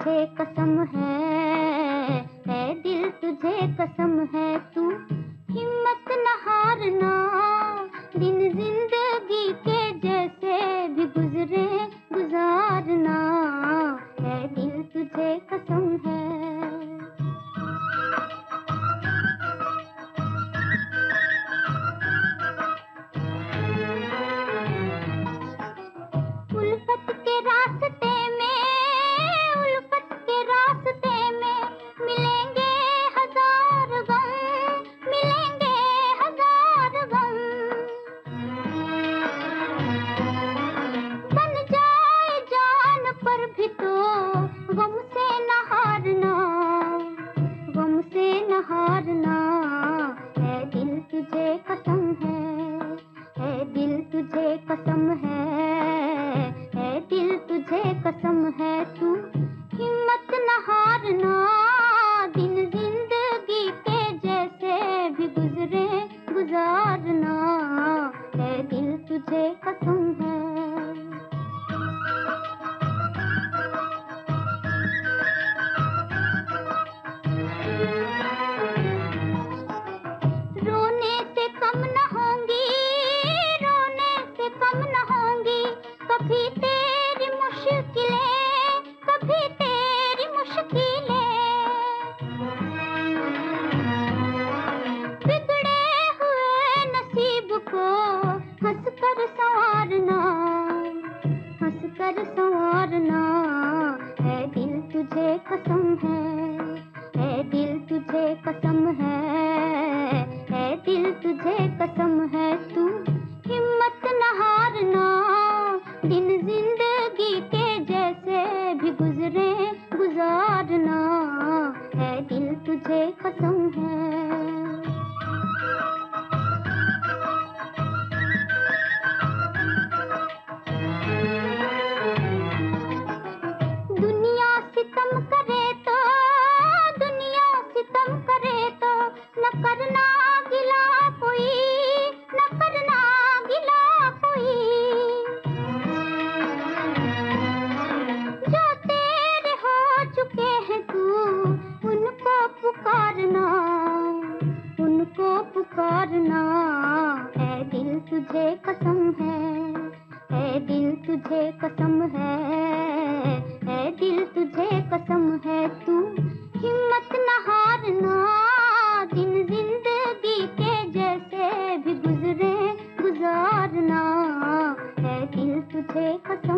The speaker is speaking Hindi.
तुझे कसम है दिल तुझे कसम है, तू हिम्मत न हारना। दिन जिंदगी के जैसे भी गुजरे गुजारना, है दिल तुझे कसम है। उल्फत के रास्ते में, उल्फत के रास्ते में मिलेंगे हजार गम, मिलेंगे हजार गम। बन जाए जान पर भी तो गम से न हारना, गम से न हारना। है दिल तुझे कसम है दिल तुझे कसम है दिल तुझे कसम है, तू हिम्मत न हारना। दिन जिंदगी के जैसे भी गुजरे गुजारना, है दिल तुझे कसम है। रोने से कम न होंगी, रोने से कम न होंगी कभी तेरी मुश्किलें, कभी तेरी मुश्किलें। बिगड़े हुए नसीब को हंस कर संवारना, हंस कर संवारना। है दिल तुझे कसम है दिल तुझे कसम है दिल तुझे कसम है, तू हिम्मत न हारना। दिन जिंदगी के जैसे भी गुजरे गुजारना, है दिल तुझे कसम है। दुनिया सितम करे तो, दुनिया सितम करे तो न करना गिला कोई, न करना गिला कोई। जो तेरे हो चुके हैं तू उनको पुकारना, उनको पुकारना। है दिल तुझे कसम है दिल तुझे कसम है दिल तुझे कसम है, तू हिम्मत न हारना। दिन जिंदगी के जैसे भी गुजरे गुजारना, है दिल तुझे कसम